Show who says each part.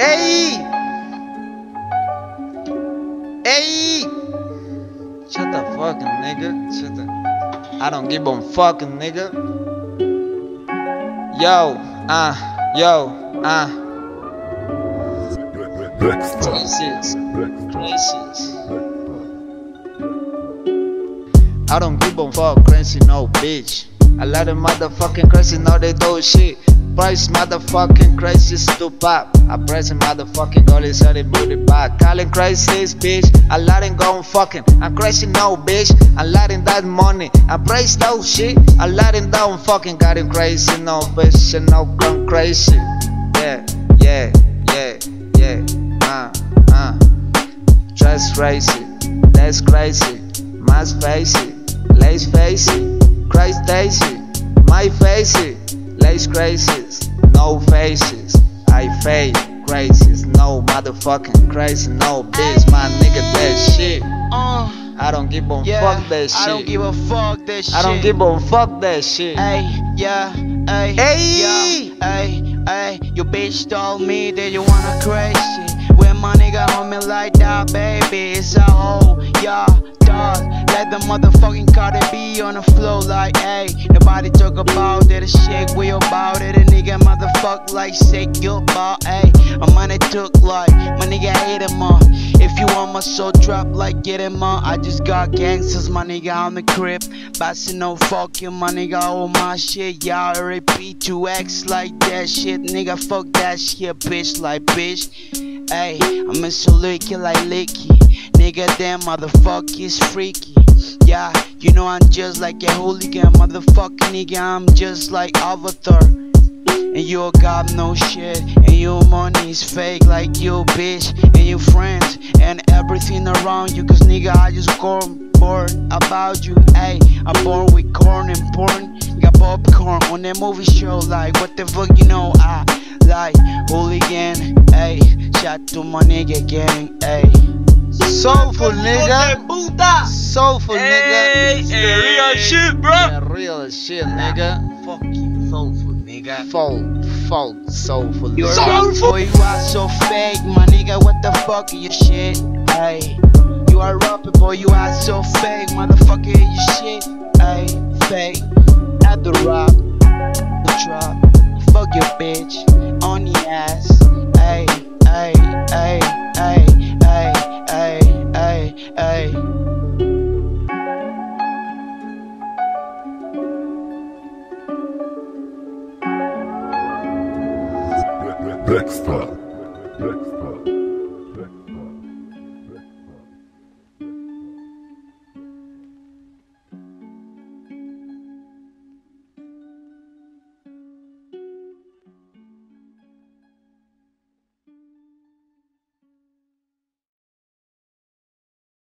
Speaker 1: Hey! Hey! Shut the fucking nigga. Shut the. I don't give a fucking nigga. Yo, Crisis. I don't give a fuck, crazy no bitch. A lot of motherfucking crazy know they do shit. Price motherfucking crisis to pop. I press a motherfucking goalie so they booty back. Calling crisis, bitch. I let him go fucking. I'm crazy no bitch. I let him that money. I praise no shit. I let him down fucking. Got him crazy no bitch. And no gone crazy. Yeah. Just crazy. That's crazy. Must face it. Let's face it. Christ Daisy. My face it. Lace crazies, no faces. I fake crazies, no motherfucking crazy, no bitch. My nigga, that shit. I don't give a fuck that shit.
Speaker 2: I don't give a fuck that shit.
Speaker 1: I don't give a fuck that shit.
Speaker 2: Hey, yeah, hey,
Speaker 1: hey,
Speaker 2: yeah, hey. Your bitch told me that you wanna crazy. When my nigga hold me like that, baby, it's a whole, yeah, dog. Let the motherfucking Cardi B on the floor like, hey. Nobody talk about that shit, we about it. A nigga motherfuck like sick, you about, hey. My money took like, my nigga hate him all. If you want my soul drop like get him on. I just got gangsters, my nigga on the crib. Bassin' no fuck you, my nigga, all my shit. Y'all repeat to X like that shit. Nigga, fuck that shit, bitch like bitch. Hey, I'm a so licky like licky. Nigga, damn motherfucker is freaky. Yeah, you know I'm just like a hooligan. Motherfucker nigga, I'm just like Avatar. And you got no shit, and your money is fake like you bitch. And your friends, and everything around you. Cause nigga, I just born about you. Hey, I'm born with corn and porn. Got popcorn on that movie show. Like, what the fuck you know, I like hooligan. Hey, shout to my nigga gang. Hey,
Speaker 1: soulful nigga. Soulful nigga.
Speaker 2: It's the real shit, bro.
Speaker 1: The real shit, nigga.
Speaker 2: Fucking soulful, nigga.
Speaker 1: Folk, soulful.
Speaker 2: You're soulful. Boy, you are so fake, my nigga. What the fuck are your shit? Hey, you are rapper, boy. You are so fake, motherfucker. You shit. Hey, fake. At the rap, the trap. Fuck your bitch on your ass. Hey.
Speaker 3: Dexter.